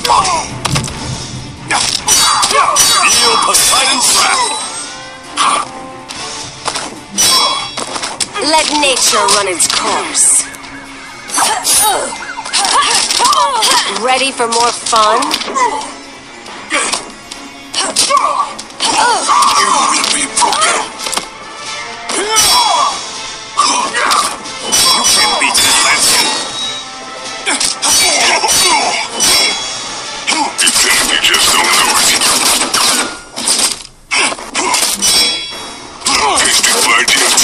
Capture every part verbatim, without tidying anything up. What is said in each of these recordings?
Feel Poseidon's wrath. Let nature run its course. Ready for more fun? You will be broken. You can beat this landscape. You think you just don't know it. Tasty gladiator.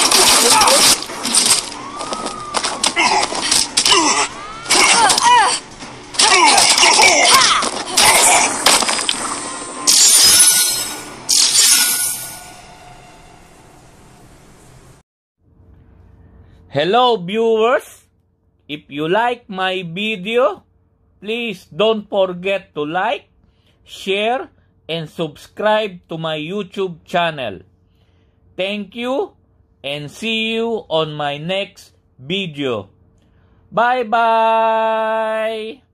Hello viewers, if you like my video, please don't forget to like, share, and subscribe to my YouTube channel. Thank you and see you on my next video. Bye bye!